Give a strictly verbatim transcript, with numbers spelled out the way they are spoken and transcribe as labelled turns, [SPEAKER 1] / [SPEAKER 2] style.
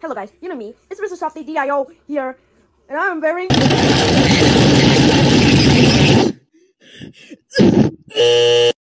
[SPEAKER 1] Hello guys, you know me, it's Mister Softy D I O here, and I'm wearing...